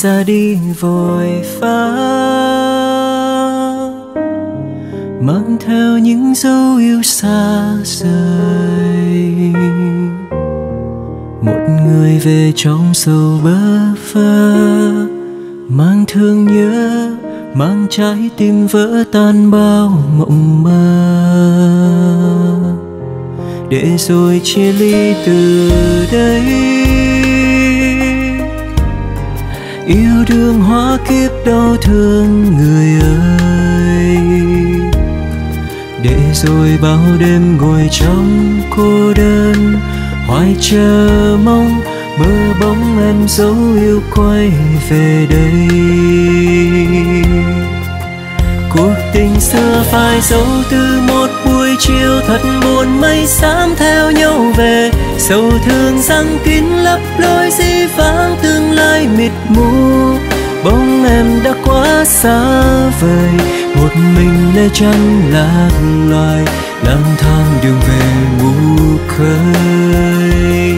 ra đi vội vã, mang theo những dấu yêu xa rời. Một người về trong sâu bơ vơ, mang thương nhớ, mang trái tim vỡ tan bao mộng mơ, để rồi chia ly từ đây. Yêu đương hóa kiếp đau thương người ơi, để rồi bao đêm ngồi trong cô đơn, hoài chờ mong mơ bóng em dấu yêu quay về đây. Cuộc tình xưa phai dấu từ một buổi chiều thật buồn, mây xám theo nhau về, sầu thương răng kín lấp lối dĩ vãng tương lai mịt mù. Bóng em đã quá xa vời, một mình lê chân lạc loài, lang thang đường về ngủ khơi.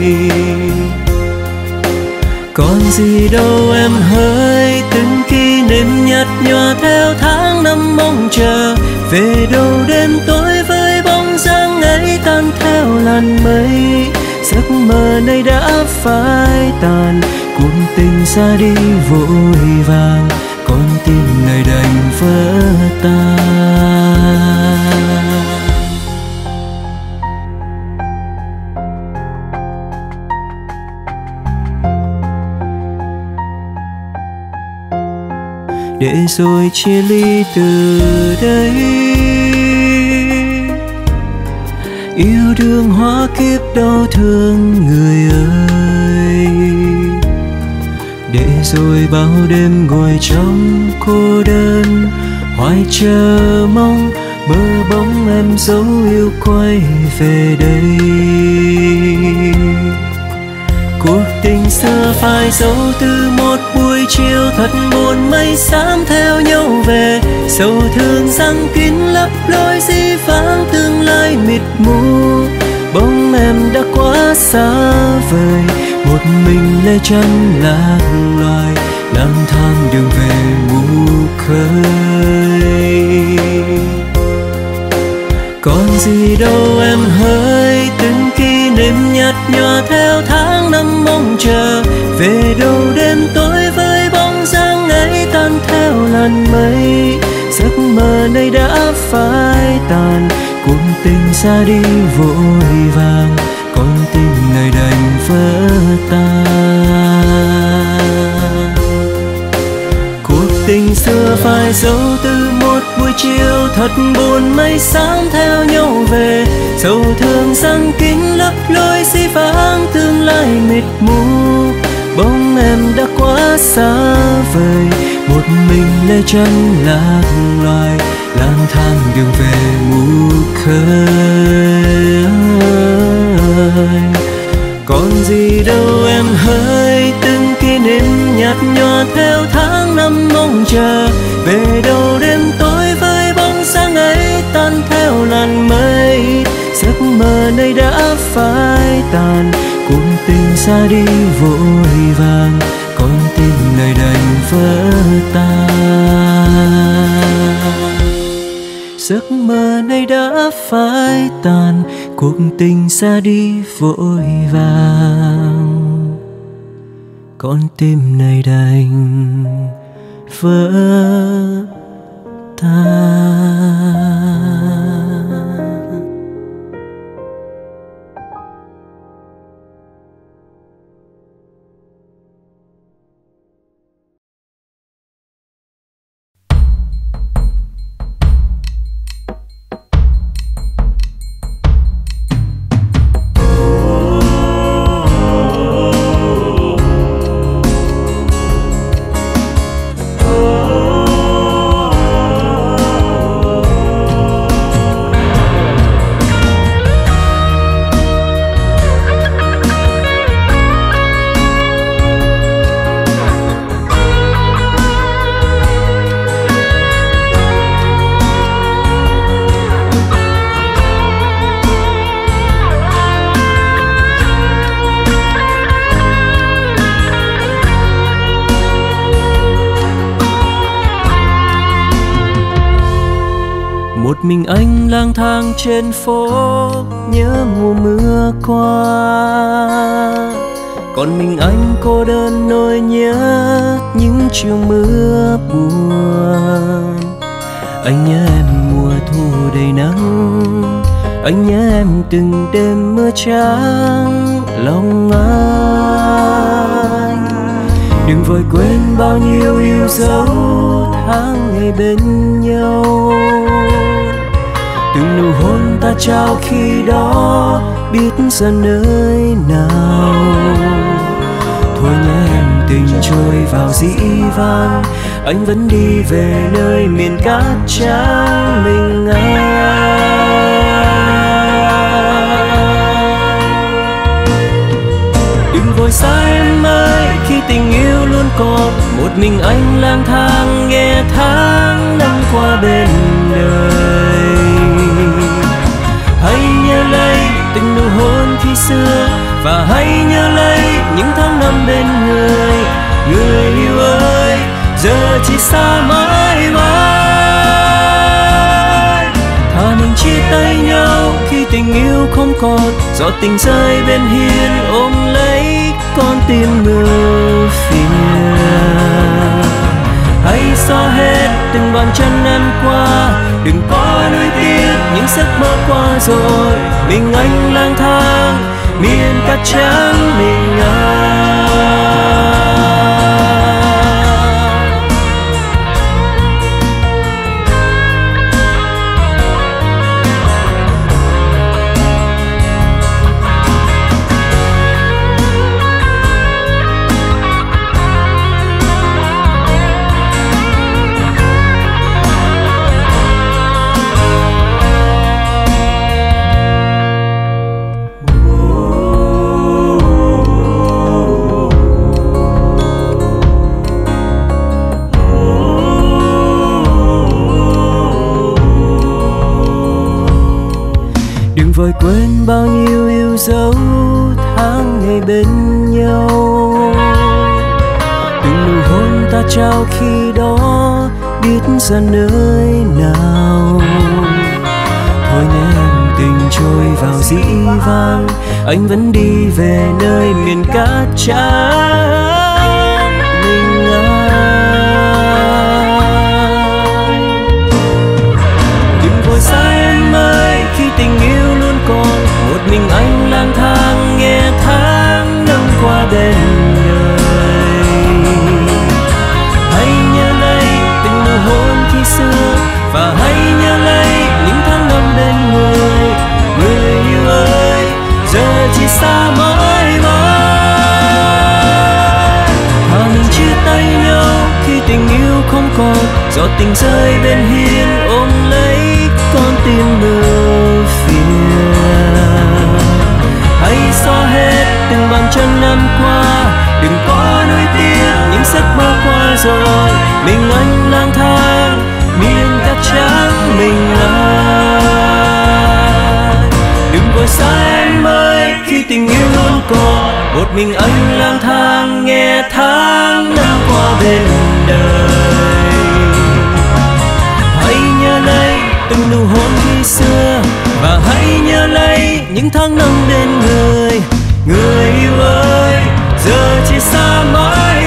Còn gì đâu em hỡi, từng kỷ niệm nhạt nhòa theo tháng năm mong chờ, về đâu đêm tối với bóng dáng ấy tan theo làn mây. Giấc mơ này đã phai tàn, cuộc tình ra đi vội vàng, con tim này đành vỡ tan. Để rồi chia ly từ đây. Yêu đương hóa kiếp đau thương người ơi, để rồi bao đêm ngồi trong cô đơn, hoài chờ mong mơ bóng em dấu yêu quay về đây. Cuộc tình xưa phai dấu từ một buổi chiều thật buồn, mây xám theo nhau về, sầu thương răng kín lấp lối dĩ vãng tương lai mịt mù. Bóng em đã quá xa vời, một mình lê chân lạc loài, lang thang đường về ngủ khơi. Còn gì đâu em hỡi, từng kỷ niệm nhạt nhòa theo tháng năm mong chờ, về đâu đêm tối với bóng dáng ấy tan theo làn mây. Giấc mơ này đã phai tàn, cuộc tình ra đi vội vàng, con tim này đành vỡ tan. Cuộc tình xưa phai dấu từ một buổi chiều thật buồn, mây xám theo nhau về, sầu thương răng kín lấp lối dĩ vãng tương lai mịt mù. Bóng em đã quá xa vời, một mình lê chân lạc loài, lang thang đường về ngủ khơi. Còn gì đâu em hỡi, từng kỷ niệm nhạt nhòa theo tháng năm mong chờ, về đâu đêm tối với bóng sáng ấy tan theo làn mây. Giấc mơ này đã phai tàn, cuộc tình ra đi vội vàng, con tim này đành vỡ tan. Giấc mơ này đã phai tàn, cuộc tình ra đi vội vàng, con tim này đành vỡ tan. Một mình anh lang thang trên phố, nhớ mùa mưa qua. Còn mình anh cô đơn nỗi nhớ những chiều mưa buồn. Anh nhớ em mùa thu đầy nắng, anh nhớ em từng đêm mưa trắng lòng anh. Đừng vội quên bao nhiêu yêu dấu tháng ngày bên nhau. Từng nụ hôn ta trao khi đó biết giờ nơi nào. Thôi nhé em, tình trôi vào dĩ vãng, anh vẫn đi về nơi miền cát trắng mình anh. Đừng vội xa em ơi, khi tình yêu luôn còn. Một mình anh lang thang nghe tháng năm qua bên đời. Hãy nhớ lấy từng nụ hôn khi xưa, và hãy nhớ lấy những tháng năm bên người. Người yêu ơi, giờ chỉ xa mãi mãi. Thà mình chia tay nhau khi tình yêu không còn. Giọt tình rơi bên hiên ôm lấy con tim mưa phiền. Hãy xóa hết từng bàn chân ăn qua. Đừng có nuối tiếc những giấc mơ qua rồi. Mình anh lang thang miền cát trắng mình anh. Đừng vội quên bao nhiêu yêu dấu tháng ngày bên nhau. Từng nụ hôn ta trao khi đó biết giờ nơi nào. Thôi nhé em, tình trôi vào dĩ vãng, anh vẫn đi về nơi miền cát trắng mình anh. Đừng vội xa em ơi, khi tình yêu luôn còn. Một mình anh lang thang nghe tháng năm qua bên đời. Hãy nhớ lấy từng nụ hôn khi xưa, và hãy nhớ lấy những tháng năm bên người. Người yêu ơi, giờ chỉ xa mãi mãi. Thà mình chia tay nhau khi tình yêu không còn. Giọt tình rơi bên hiên ôm lấy con tim mưa phiền. Hãy xóa hết từng bàn chân ăn qua. Đừng có nuối tiếc những giấc mơ qua rồi. Mình anh lang thang miền cát trắng mình anh. Đừng vội xa em ơi, khi tình yêu luôn còn. Một mình anh lang thang nghe tháng năm qua bên đời. Hãy nhớ lấy từng nụ hôn khi xưa, và hãy nhớ lấy những tháng năm bên người. Người yêu ơi, giờ chỉ xa mãi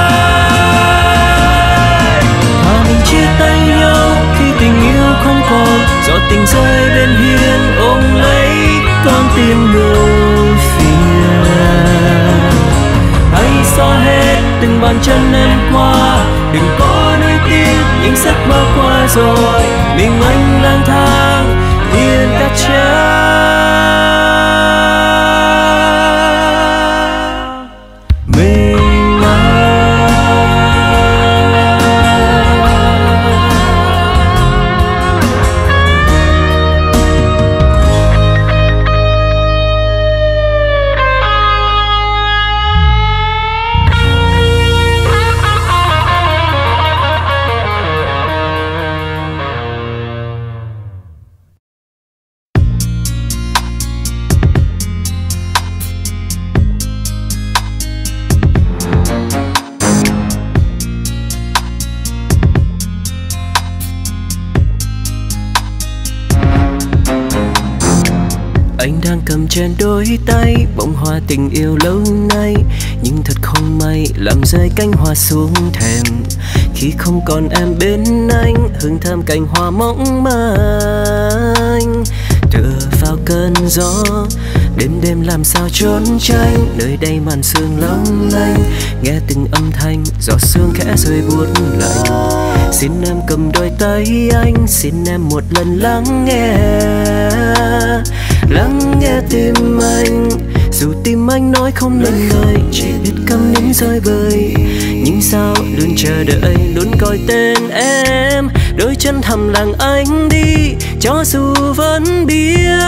mãi. Thà mình chia tay nhau khi tình yêu không còn. Giọt tình rơi bên hiên ôm lấy con tim mưa phiền. Hãy xóa hết từng bàn chân em qua. Đừng có nuối tiếc những giấc mơ qua rồi. Mình anh lang thang miền cát trắng. Anh đang cầm trên đôi tay bông hoa tình yêu lâu nay, nhưng thật không may làm rơi cánh hoa xuống thềm. Khi không còn em bên anh, hương thơm cành hoa mỏng manh tựa vào cơn gió. Đêm đêm làm sao trốn tránh, nơi đây màn sương long lanh, nghe từng âm thanh gió sương khẽ rơi buốt lạnh. Xin em cầm đôi tay anh, xin em một lần lắng nghe tim anh. Dù tim anh nói không nên lời, chỉ biết câm nín rơi bời, nhưng sao luôn chờ đợi, luôn gọi tên em. Đôi chân thầm lặng anh đi, cho dù vẫn biết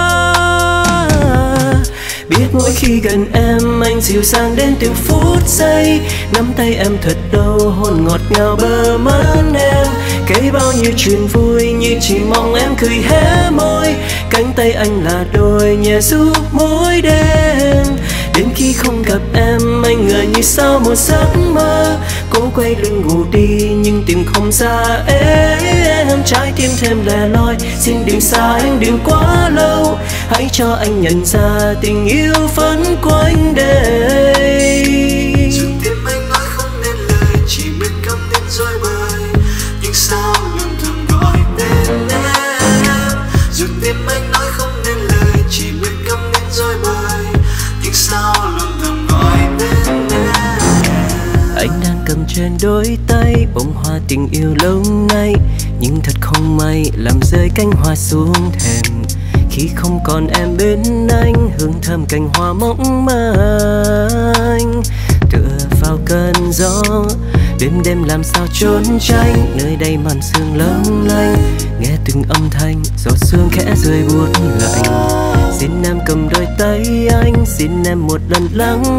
mỗi khi gần em anh dịu dàng đến từng phút giây. Nắm tay em thật lâu, hôn ngọt ngào bờ mắt em, kể bao nhiêu chuyện vui như chỉ mong em cười hé môi. Cánh tay anh là đôi nhẹ giúp mỗi đêm. Đến khi không gặp em anh ngỡ như sau một giấc mơ, cố quay lưng ngủ đi nhưng tìm không ra em. Trái tim thêm lẻ loi, xin đừng xa anh đừng quá lâu, hãy cho anh nhận ra tình yêu vẫn quanh đây. Dù tim anh nói không nên lời, chỉ biết câm nín rối bời, nhưng sao luôn thầm gọi tên em. Dù tim anh nói không nên lời, chỉ biết câm nín rối bời, nhưng sao luôn thầm gọi tên em. Anh đang cầm trên đôi tay bông hoa tình yêu lâu nay, nhưng thật không may làm rơi cánh hoa xuống thềm. Khi không còn em bên anh, hương thơm cành hoa mỏng manh tựa vào cơn gió. Đêm đêm làm sao trốn tránh, nơi đây màn sương long lanh, nghe từng âm thanh gió sương khẽ rơi buốt lạnh. Xin em cầm đôi tay anh, xin em một lần lắng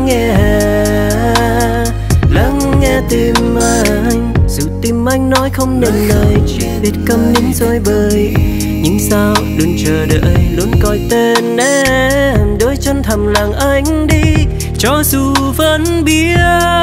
nghe tim anh. Dù tim anh nói không nên lời, chỉ biết câm nín rối bời, nhưng sao luôn chờ đợi, luôn gọi tên em. Đôi chân thầm lặng anh đi, cho dù vẫn biết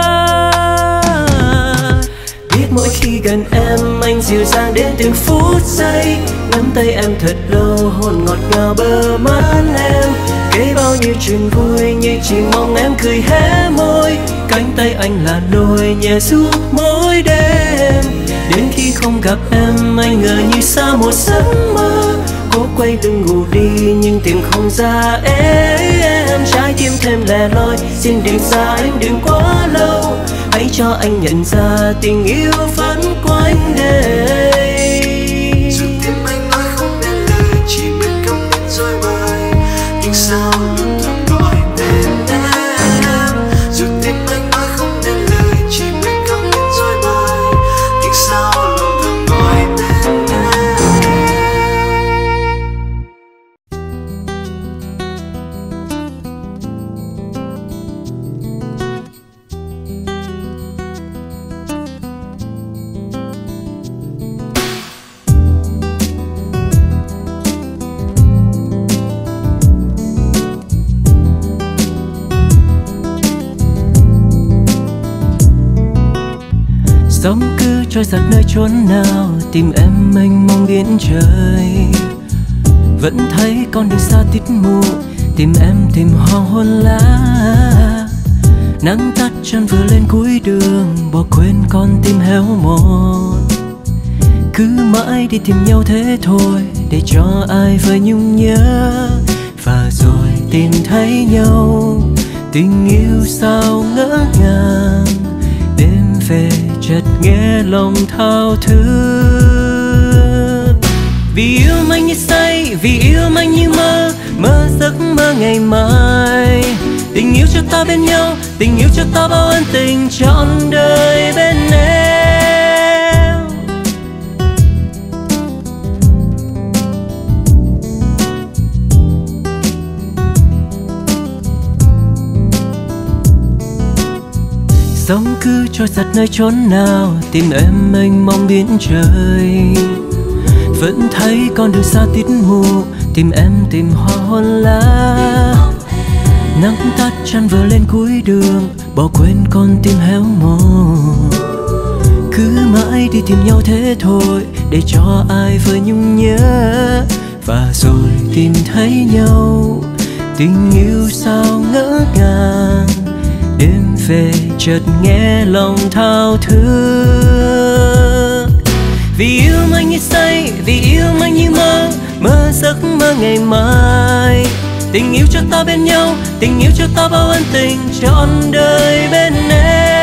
mỗi khi gần em anh dịu dàng đến từng phút giây. Nắm tay em thật lâu, hôn ngọt ngào bờ mắt em, kể bao nhiêu chuyện vui như chỉ mong em cười hé môi. Cánh tay anh là đôi nhẹ giúp mỗi đêm. Đến khi không gặp em anh ngỡ như xa một giấc mơ, cố quay lưng ngủ đi nhưng tìm không ra em. Trái tim thêm lẻ loi, xin đừng xa anh đừng quá lâu, hãy cho anh nhận ra tình yêu vẫn quanh đây. Dù tim anh nói không nên lời, chỉ biết câm nín rối bời, nhưng sao luôn thầm gọi tên em. Dù tim anh nói không nên lời, chỉ biết câm nín rối bời, nhưng sao luôn thầm gọi tên em. Sóng cứ trôi giặt nơi chốn nào, tìm em mênh mông biển trời. Vẫn thấy con đường xa tít mù, tìm em tìm hoàng hôn lá. Nắng tắt chân vừa lên cuối đường, bỏ quên con tim héo mòn. Cứ mãi đi tìm nhau thế thôi, để cho ai vơi nhung nhớ. Và rồi tìm thấy nhau, tình yêu sao ngỡ ngàng. Đêm về chợt nghe lòng thao thức. Vì yêu anh như say, vì yêu anh như mơ, mơ giấc mơ ngày mai. Tình yêu cho ta bên nhau, tình yêu cho ta bao ân tình trọn đời bên em. Sóng cứ trôi giặt nơi chốn nào, tìm em mênh mông biển trời. Vẫn thấy con đường xa tít mù, tìm em tìm hoàng hôn lá. Nắng tắt chân vừa lên cuối đường, bỏ quên con tim héo mòn. Cứ mãi đi tìm nhau thế thôi, để cho ai vơi nhung nhớ. và rồi tìm thấy nhau. Tình yêu sao ngỡ ngàng, đêm về chợt nghe lòng thao thức. Vì yêu anh như say, vì yêu anh như mơ, mơ giấc mơ ngày mai. Tình yêu cho ta bên nhau, tình yêu cho ta bao ân tình trọn đời bên em.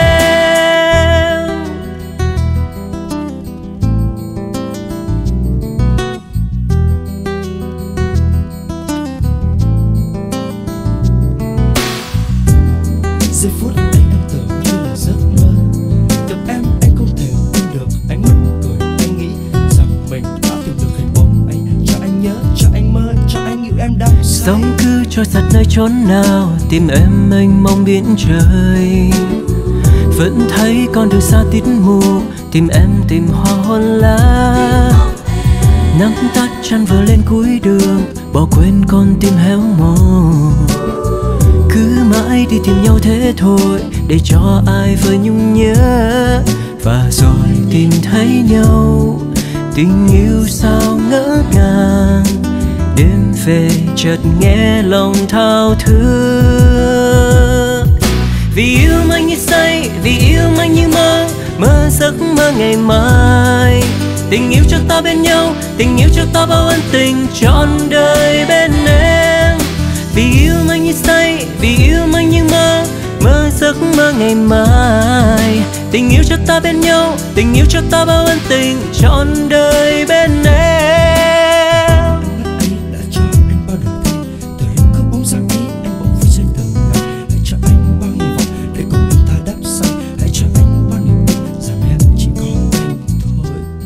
Giây phút ấy anh tưởng như là giấc mơ, gặp em anh không thể tin được. Anh mất cười, anh nghĩ rằng mình đã tìm được hình bóng anh. Cho anh nhớ, cho anh mơ, cho anh yêu em đắm say. Sống cứ trôi giặt nơi chốn nào, tìm em mênh mông biển trời. Vẫn thấy con đường xa tít mù, tìm em tìm hoa hôn lá. Nắng tắt chân vừa lên cuối đường, bỏ quên con tim héo mòn. Cứ mãi đi tìm nhau thế thôi, để cho ai vơi nhung nhớ. Và rồi tìm thấy nhau, tình yêu sao ngỡ ngàng. Đêm về chợt nghe lòng thao thức. Vì yêu anh như say, vì yêu anh như mơ, mơ giấc mơ ngày mai. Tình yêu cho ta bên nhau, tình yêu cho ta bao ân tình trọn đời bên em. Vì yêu anh như say, vì yêu anh như mơ, mơ giấc mơ ngày mai. Tình yêu cho ta bên nhau, tình yêu cho ta bao ân tình trọn đời bên em. Ánh mắt ấy đã cho anh bao đời thi, thời lúc không bóng dáng ấy anh bỏ vui trên từng ngày. Hãy cho anh bao hy vọng để cùng em ta đắm say. Hãy cho anh bao niềm tin rằng em chỉ có anh thôi.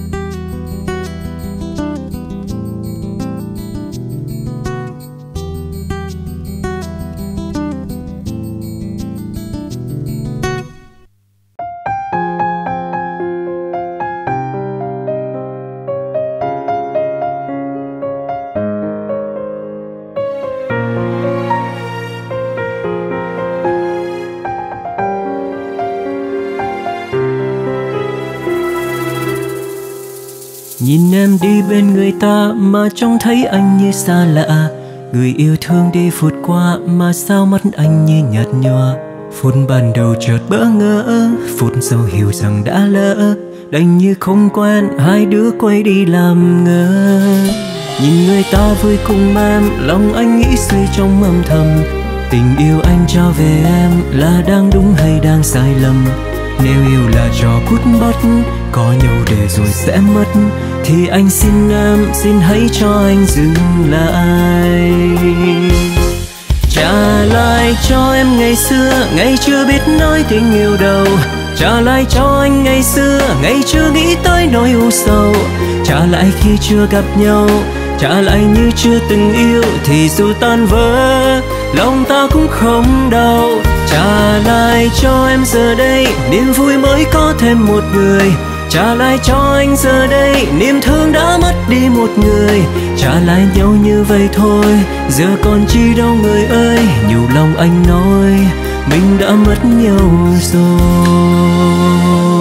Nhìn em đi bên người ta mà trông thấy anh như xa lạ. Người yêu thương đi phút qua mà sao mắt anh như nhạt nhòa. Phút ban đầu chợt bỡ ngỡ, phút sau hiểu rằng đã lỡ. Đành như không quen, hai đứa quay đi làm ngơ. Nhìn người ta vui cùng em, lòng anh nghĩ suy trong âm thầm. Tình yêu anh trao về em là đang đúng hay đang sai lầm. Nếu yêu là trò cút bắt, có nhau để rồi sẽ mất, thì anh xin em, xin hãy cho anh dừng lại. Trả lại cho em ngày xưa, ngày chưa biết nói tình yêu đâu. Trả lại cho anh ngày xưa, ngày chưa nghĩ tới nỗi u sầu. Trả lại khi chưa gặp nhau, trả lại như chưa từng yêu. Thì dù tan vỡ, lòng ta cũng không đau. Trả lại cho em giờ đây, niềm vui mới có thêm một người. Trả lại cho anh giờ đây, niềm thương đã mất đi một người. Trả lại nhau như vậy thôi, giờ còn chi đâu người ơi. Nhiều lòng anh nói, mình đã mất nhau rồi.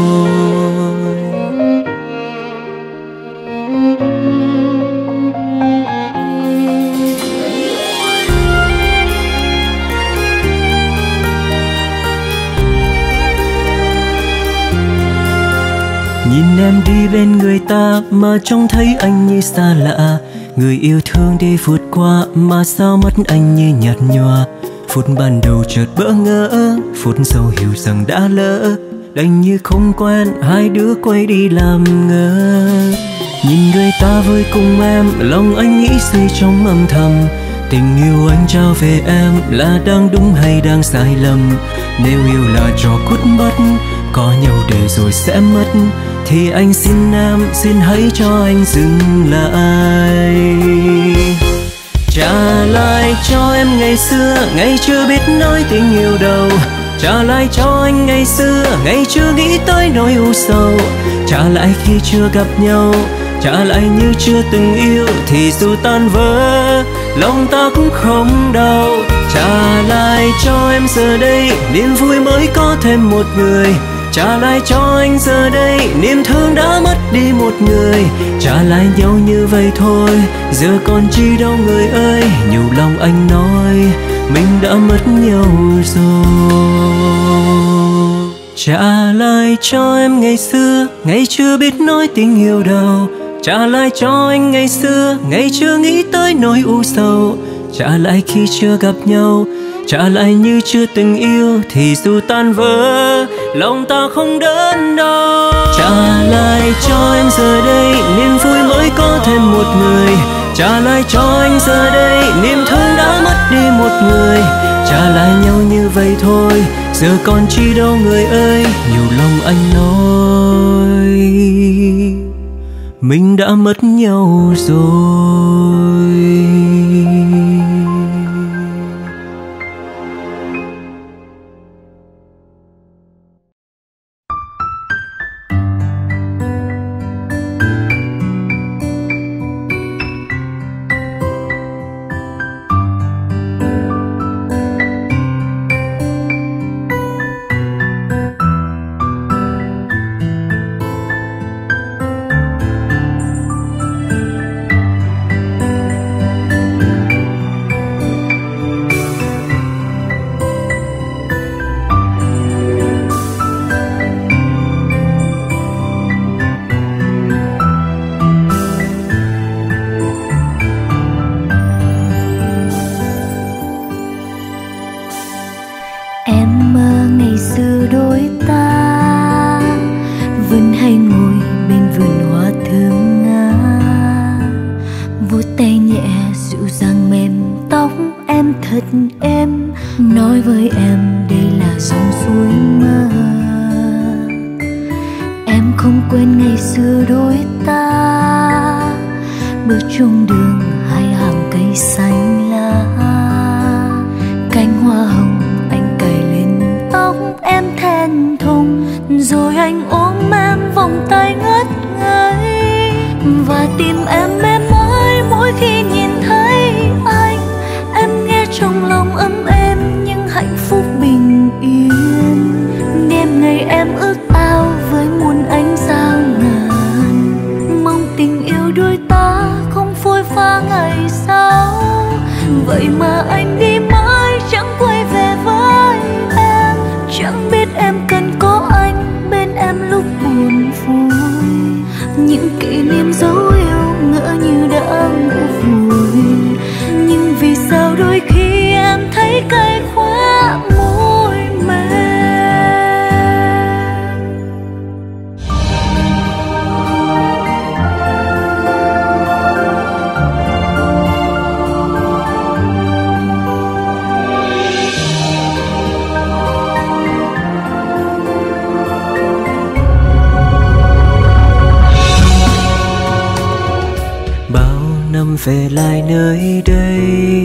Nhìn em đi bên người ta mà trông thấy anh như xa lạ. Người yêu thương đi vượt qua mà sao mắt anh như nhạt nhòa. Phút ban đầu chợt bỡ ngỡ, phút sau hiểu rằng đã lỡ. Đành như không quen, hai đứa quay đi làm ngơ. Nhìn người ta vui cùng em, lòng anh nghĩ suy trong âm thầm. Tình yêu anh trao về em là đang đúng hay đang sai lầm. Nếu yêu là trò cút bắt, có nhau để rồi sẽ mất, thì anh xin em, xin hãy cho anh dừng lại. Trả lại cho em ngày xưa, ngày chưa biết nói tình yêu đâu. Trả lại cho anh ngày xưa, ngày chưa nghĩ tới nỗi u sầu. Trả lại khi chưa gặp nhau, trả lại như chưa từng yêu. Thì dù tan vỡ, lòng ta cũng không đau. Trả lại cho em giờ đây, niềm vui mới có thêm một người. trả lại cho anh giờ đây niềm thương đã mất đi một người. Trả lại nhau như vậy thôi, giờ còn chi đâu người ơi. Nhiều lòng anh nói mình đã mất nhau rồi. Trả lại cho em ngày xưa, ngày chưa biết nói tình yêu đâu. Trả lại cho anh ngày xưa, ngày chưa nghĩ tới nỗi u sầu. Trả lại khi chưa gặp nhau, trả lại như chưa từng yêu. Thì dù tan vỡ, lòng ta không đớn đau. Trả lại cho em giờ đây, niềm vui mới có thêm một người. Trả lại cho anh giờ đây, niềm thương đã mất đi một người. Trả lại nhau như vậy thôi, giờ còn chi đâu người ơi. Nhiều lòng anh nói mình đã mất nhau rồi. Về lại nơi đây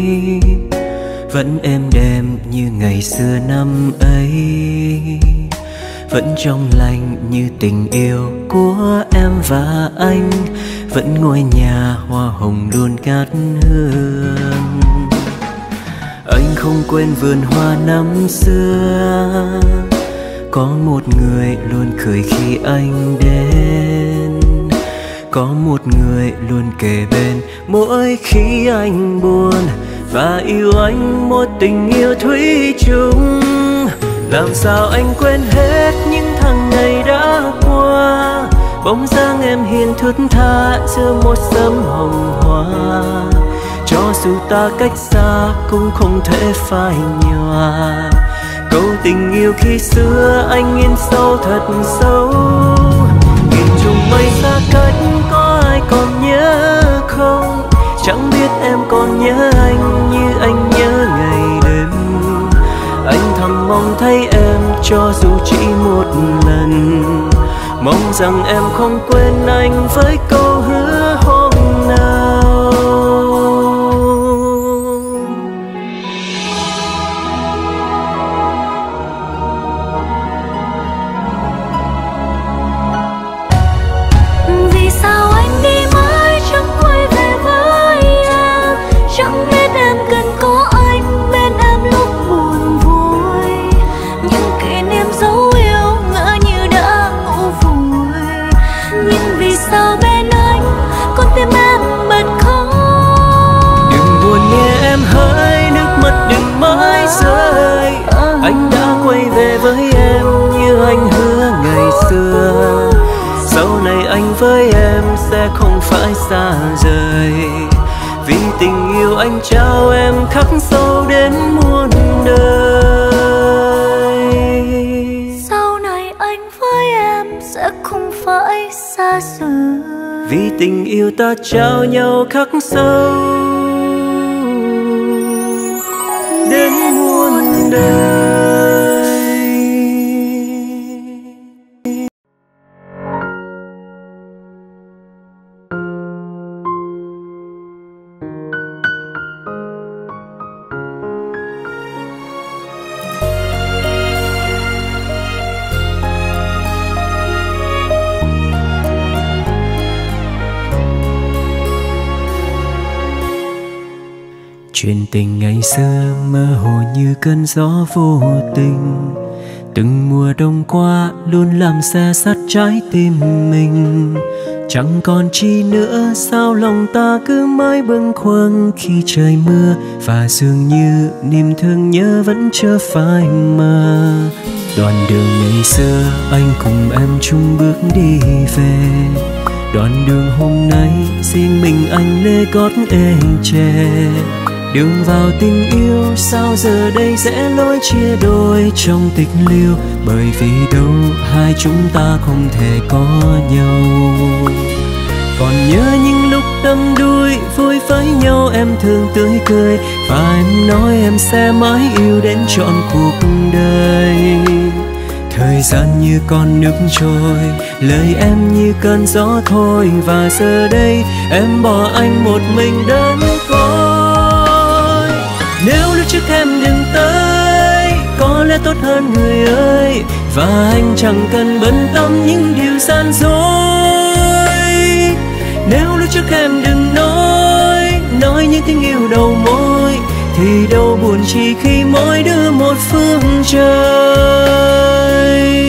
vẫn êm đềm như ngày xưa năm ấy, vẫn trong lành như tình yêu của em và anh, vẫn ngôi nhà hoa hồng luôn cát hương. Anh không quên vườn hoa năm xưa, có một người luôn cười khi anh đến, có một người luôn kề bên mỗi khi anh buồn, và yêu anh một tình yêu thủy chung. Làm sao anh quên hết những tháng ngày đã qua, bóng dáng em hiền thướt tha giữa một sớm hồng hoa. Cho dù ta cách xa cũng không thể phai nhòa, câu tình yêu khi xưa anh in sâu thật sâu. Nghìn trùng mây xa cách có ai còn nhớ không, chẳng biết em còn nhớ anh như anh nhớ ngày đêm. Anh thầm mong thấy em cho dù chỉ một lần, mong rằng em không quên anh với câu hứa hôm nào. Vì sao anh đi mãi chẳng quay về với em, chẳng biết em cần có anh bên em lúc buồn vui. Những kỷ niệm dấu yêu ngỡ như rơi. Anh đã quay về với em như anh hứa ngày xưa. Sau này anh với em sẽ không phải xa rời, vì tình yêu anh trao em khắc sâu đến muôn đời. Sau này anh với em sẽ không phải xa rời, vì tình yêu ta trao nhau khắc sâu đến muôn đời. Chuyện tình ngày xưa mơ hồ như cơn gió vô tình, từng mùa đông qua luôn làm xe sắt trái tim mình. Chẳng còn chi nữa, sao lòng ta cứ mãi bâng khuâng khi trời mưa, và dường như niềm thương nhớ vẫn chưa phai mờ. Đoạn đường ngày xưa anh cùng em chung bước đi về, đoạn đường hôm nay riêng mình anh lê gót ê chề. Đường vào tình yêu sao giờ đây sẽ lối chia đôi trong tịch liêu, bởi vì đâu hai chúng ta không thể có nhau. Còn nhớ những lúc đắm đuối vui với nhau em thường tươi cười, và em nói em sẽ mãi yêu đến trọn cuộc đời. Thời gian như con nước trôi, lời em như cơn gió thôi, và giờ đây em bỏ anh một mình đơn côi. Nếu lúc trước em đừng tới, có lẽ tốt hơn người ơi, và anh chẳng cần bận tâm những điều gian dối. Nếu lúc trước em đừng nói những tiếng yêu đầu môi, thì đâu buồn chỉ khi mỗi đứa một phương trời.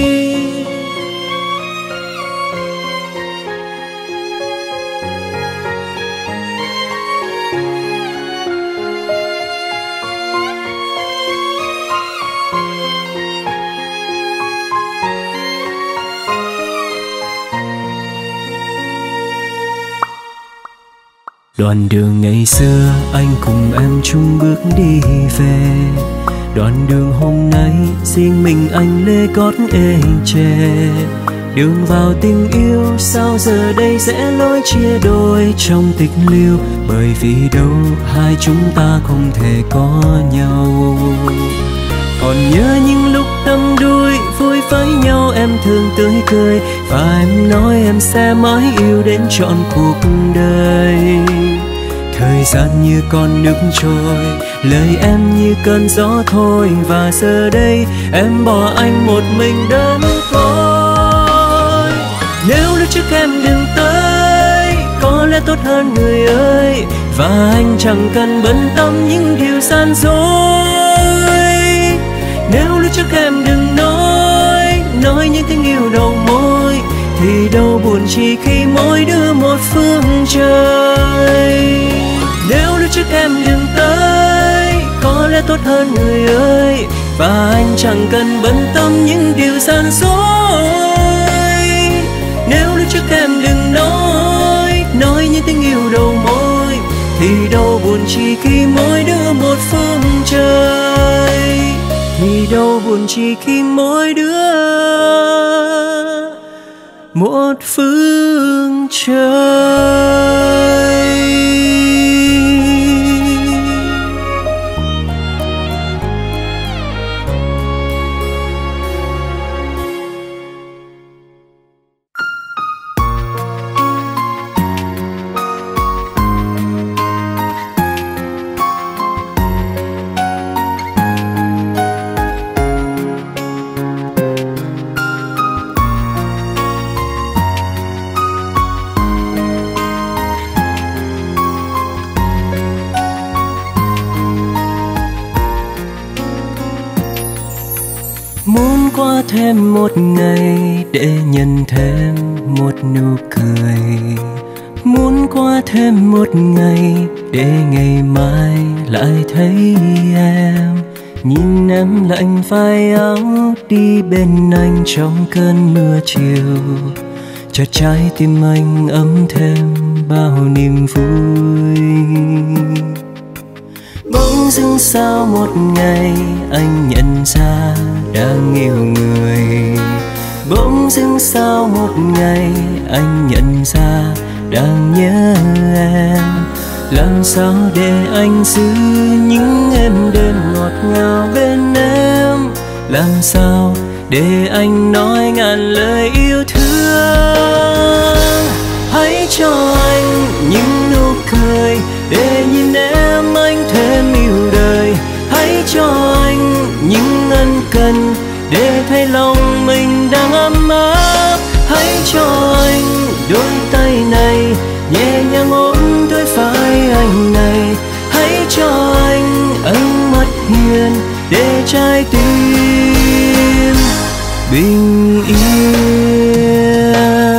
Đoạn đường ngày xưa anh cùng em chung bước đi về, đoạn đường hôm nay riêng mình anh lê gót ê chề. Đường vào tình yêu sao giờ đây sẽ lối chia đôi trong tịch liêu, bởi vì đâu hai chúng ta không thể có nhau. Còn nhớ những lúc đắm đuối vui với nhau em thường tươi cười, và em nói em sẽ mãi yêu đến trọn cuộc đời. Thời gian như con nước trôi, lời em như cơn gió thôi, và giờ đây em bỏ anh một mình đơn côi. Nếu lúc trước em đừng tới, có lẽ tốt hơn người ơi, và anh chẳng cần bận tâm những điều gian dối. Nếu lúc trước em đừng nói những tiếng yêu đầu môi, thì đâu buồn chỉ khi mỗi đứa một phương trời. Nếu lúc trước em đừng tới, có lẽ tốt hơn người ơi, và anh chẳng cần bận tâm những điều gian dối. Nếu lúc trước em đừng nói những tiếng yêu đầu môi, thì đâu buồn chỉ khi mỗi đứa một phương trời. Thì đâu buồn chỉ khi mỗi đứa một phương trời. Muốn qua thêm một ngày để nhận thêm một nụ cười, muốn qua thêm một ngày để ngày mai lại thấy em. Nhìn em lạnh vai áo đi bên anh trong cơn mưa chiều, chợt trái tim anh ấm thêm bao niềm vui. Bỗng dưng sau một ngày anh nhận ra đang yêu người. Bỗng dưng sau một ngày anh nhận ra đang nhớ em. Làm sao để anh giữ những êm đêm ngọt ngào bên em? Làm sao để anh nói ngàn lời yêu thương? Hãy cho anh những nụ cười để nhìn em anh thêm yêu đời. Hãy cho anh những ân cần để thấy lòng mình đang ấm áp. Hãy cho anh đôi tay này nhẹ nhàng ôm đôi vai anh này. Hãy cho anh ánh mắt hiền để trái tim bình yên.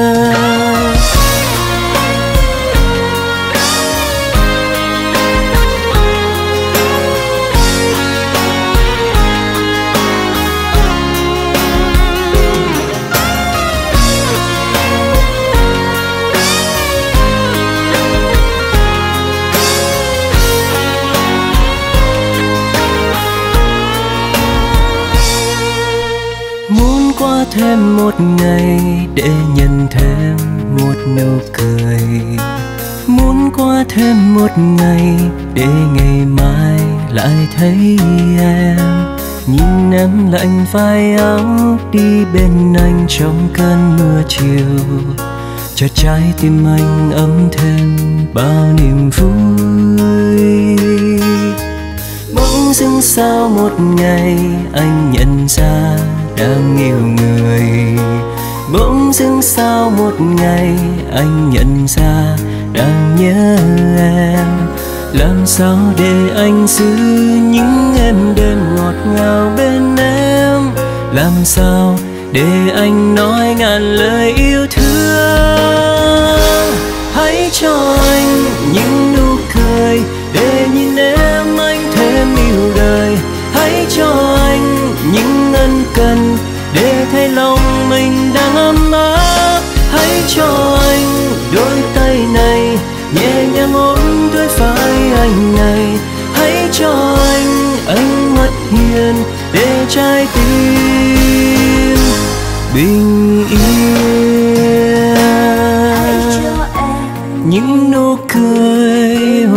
Qua thêm một ngày để nhận thêm một nụ cười. Muốn qua thêm một ngày để ngày mai lại thấy em. Nhìn em lạnh vai áo đi bên anh trong cơn mưa chiều, chợt trái tim anh ấm thêm bao niềm vui. Bỗng dưng sau một ngày anh nhận ra đang yêu người. Bỗng dưng sau một ngày anh nhận ra đang nhớ em. Làm sao để anh giữ những êm đêm ngọt ngào bên em? Làm sao để anh nói ngàn lời yêu thương? Hãy cho anh những nụ cười để nhìn em anh thêm yêu đời. Hãy cho anh những ân cần để thấy lòng mình đang ấm áp. Hãy cho anh đôi tay này nhẹ nhàng ôm đôi vai anh này. Hãy cho anh ánh mắt hiền để trái tim bình yên. Hãy cho em những nụ cười,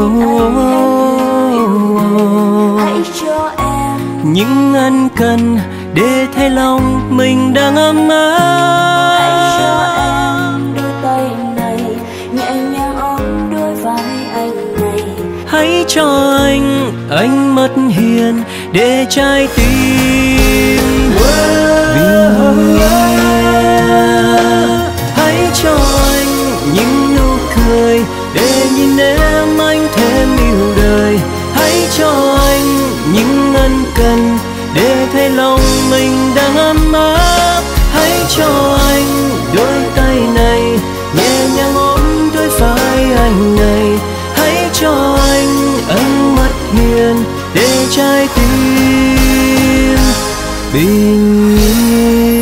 hãy cho em những ân cần để thấy lòng mình đang ấm áp. hãy cho em đôi tay này nhẹ nhàng ôm đôi vai anh này. Hãy cho anh ánh mắt hiền để trái tim bình yên. Hãy cho anh những nụ cười để nhìn em anh thêm yêu đời. Hãy cho anh những ân cần để thấy lòng mình đang ấm áp. Hãy cho anh đôi tay này nhẹ nhàng ôm đôi vai anh này. Hãy cho anh ánh mắt hiền để trái tim bình yên.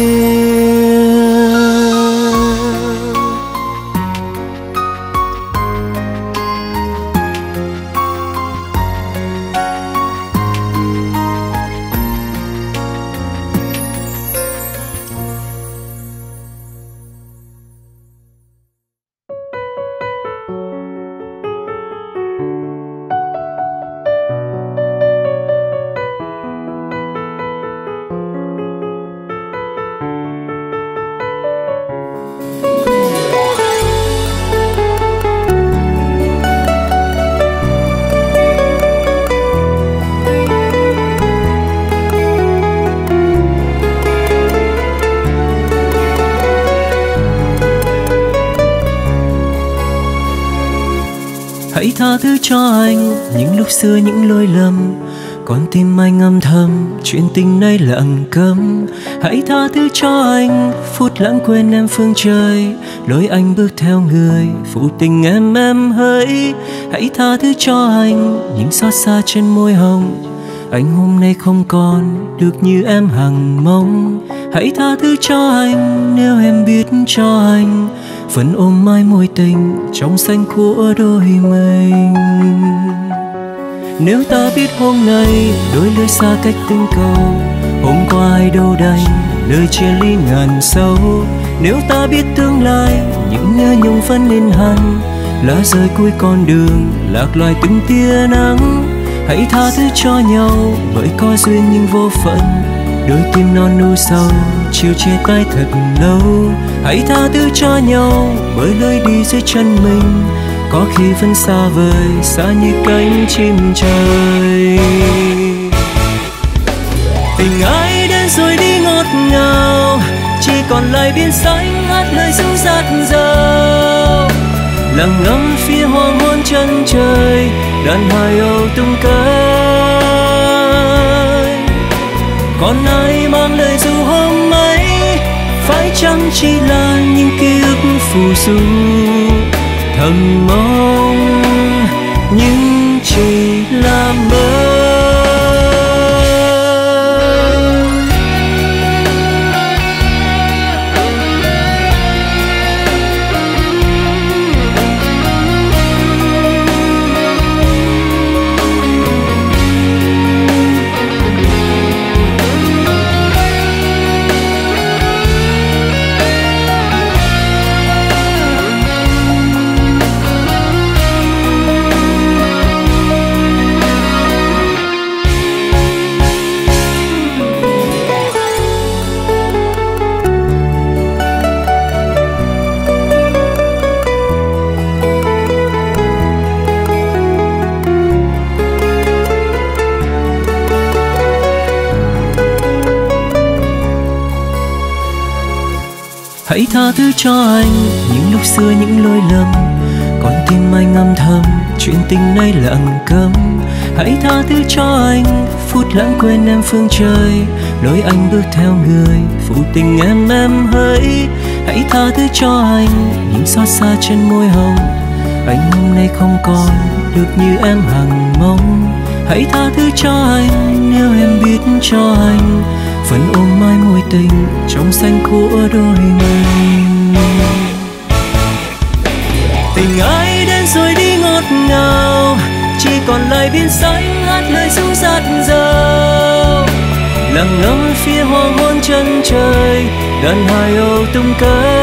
Hãy tha thứ cho anh những lúc xưa những lỗi lầm, con tim anh âm thầm chuyện tình này lặng câm. Hãy tha thứ cho anh phút lãng quên em phương trời, lối anh bước theo người phụ tình em hỡi. Hãy tha thứ cho anh những xót xa trên môi hồng, Anh hôm nay không còn được như em hằng mong. Hãy tha thứ cho anh nếu em biết cho anh phần ôm mãi mối tình trong xanh của đôi mình. Nếu ta biết hôm nay đôi lối xa cách tình cầu, hôm qua ai đâu đành lời chia ly ngàn sâu. Nếu ta biết tương lai những nhớ nhung vẫn nên hằn, lá rơi cuối con đường lạc loài từng tia nắng. Hãy tha thứ cho nhau bởi có duyên nhưng vô phận, đôi tim non nu sầu chiều chia tay thật lâu. Hãy tha thứ cho nhau bởi lối đi dưới chân mình, có khi vẫn xa vời xa như cánh chim trời. Tình ai đến rồi đi ngọt ngào, chỉ còn lại biển xanh hát lời ru dạt dào. Lặng ngắm phía hoàng hôn chân trời, đàn hài âu tung cánh. Còn ai mang lời ru hôm ấy, phải chăng chỉ là những ký ức phù du, thầm mong nhưng chỉ là mơ. Hãy tha thứ cho anh những lúc xưa những lỗi lầm, còn tim anh âm thầm chuyện tình nay lặng câm. Hãy tha thứ cho anh phút lãng quên em phương trời, lối anh bước theo người phụ tình em hỡi. Hãy tha thứ cho anh những xót xa trên môi hồng, anh hôm nay không còn được như em hằng mong. Hãy tha thứ cho anh nếu em biết cho anh phần ôm mãi mối tình trong xanh của đôi mình. Tình ai đến rồi đi ngọt ngào, chỉ còn lại biển xanh hát lời ru dạt dào. Lặng ngắm phía hoàng hôn chân trời, đàn hài âu tung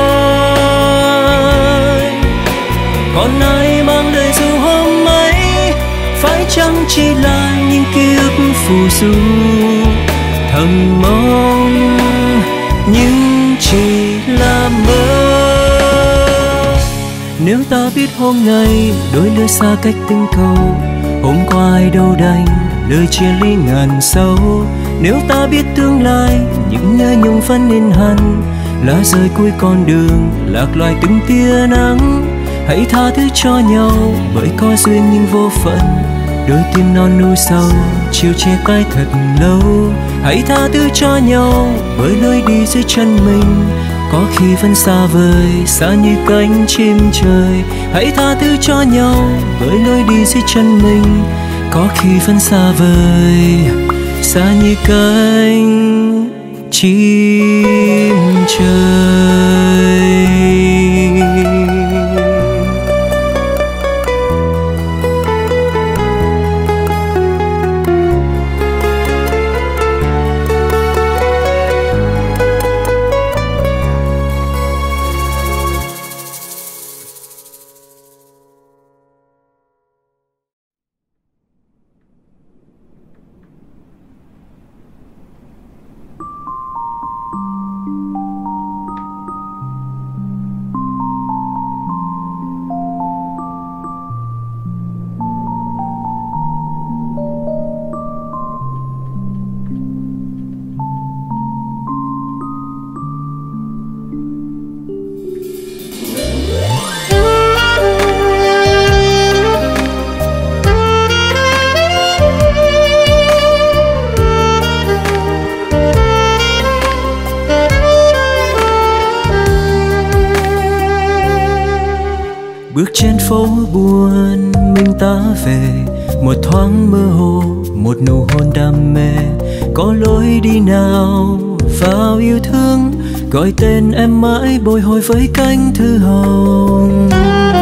cánh. Còn ai mang lời ru hôm ấy, phải chăng chỉ là những ký ức phù du, thầm mong nhưng chỉ là mơ. Nếu ta biết hôm nay đôi lối xa cách tình cầu, hôm qua ai đâu đành lời chia ly ngàn sâu. Nếu ta biết tương lai những nhớ nhung vẫn nên hằn, lá rơi cuối con đường lạc loài từng tia nắng. Hãy tha thứ cho nhau bởi có duyên nhưng vô phận, đôi tim non nu sầu chiều chia tay thật lâu. Hãy tha thứ cho nhau bởi lối đi dưới chân mình, có khi vẫn xa vời xa như cánh chim trời. Hãy tha thứ cho nhau bởi lối đi dưới chân mình, có khi vẫn xa vời xa như cánh chim trời. Bước trên phố buồn mình ta về, một thoáng mơ hồ một nụ hôn đam mê. Có lối đi nào vào yêu thương, gọi tên em mãi bồi hồi với cánh thư hồng.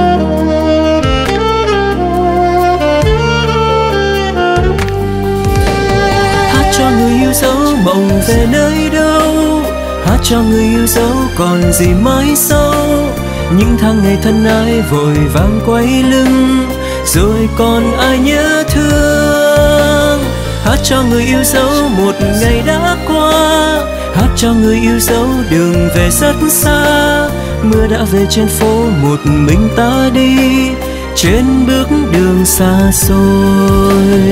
Hát cho người yêu dấu mộng về nơi đâu, hát cho người yêu dấu còn gì mãi sau. Những tháng ngày thân ái vội vàng quay lưng, rồi còn ai nhớ thương. Hát cho người yêu dấu một ngày đã qua, hát cho người yêu dấu đường về rất xa. Mưa đã về trên phố, một mình ta đi trên bước đường xa xôi.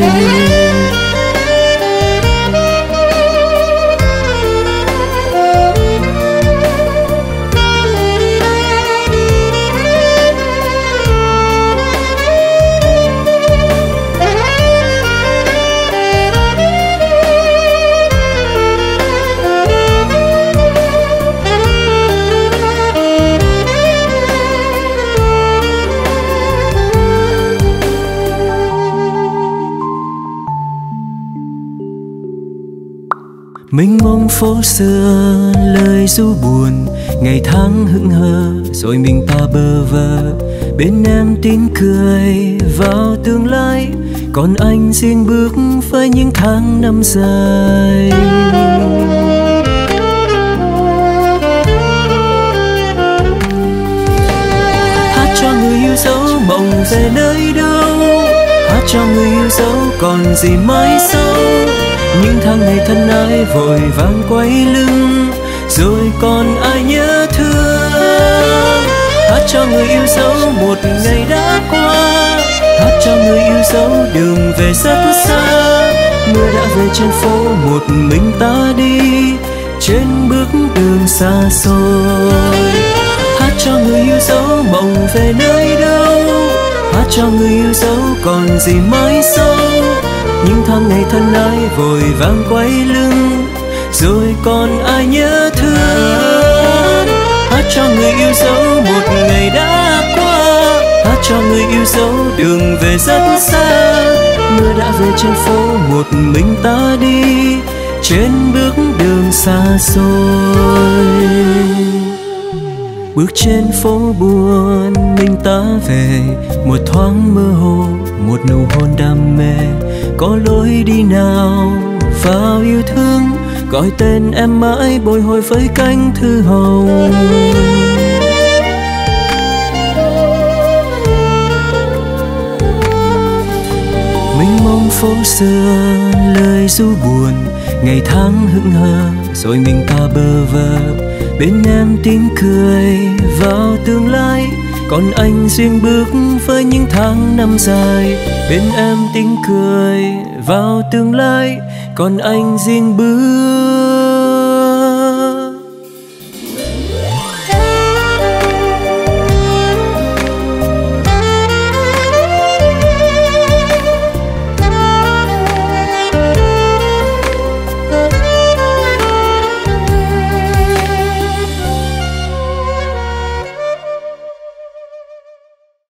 Mênh mông phố xưa lời ru buồn, ngày tháng hững hờ rồi mình ta bơ vơ. Bên em tin cười vào tương lai, còn anh riêng bước với những tháng năm dài. Hát cho người yêu dấu mộng về nơi đâu, hát cho người yêu dấu còn gì mãi sau. Những tháng ngày thân ái vội vàng quay lưng, rồi còn ai nhớ thương. Hát cho người yêu dấu một ngày đã qua, hát cho người yêu dấu đường về rất xa. Mưa đã về trên phố, một mình ta đi trên bước đường xa xôi. Hát cho người yêu dấu mộng về nơi đâu, hát cho người yêu dấu còn gì mãi sau. Những tháng ngày thân ái vội vàng quay lưng, rồi còn ai nhớ thương. Hát cho người yêu dấu một ngày đã qua, hát cho người yêu dấu đường về rất xa. Mưa đã về trên phố, một mình ta đi trên bước đường xa xôi. Bước trên phố buồn mình ta về, một thoáng mơ hồ, một nụ hôn đam mê. Có lối đi nào vào yêu thương, gọi tên em mãi bồi hồi với cánh thư hồng. Mênh mông phố xưa lời ru buồn, ngày tháng hững hờ rồi mình ta bơ vơ. Bên em tiếng cười vào tương lai, còn anh riêng bước với những tháng năm dài. Bên em tiếng cười vào tương lai, còn anh riêng bước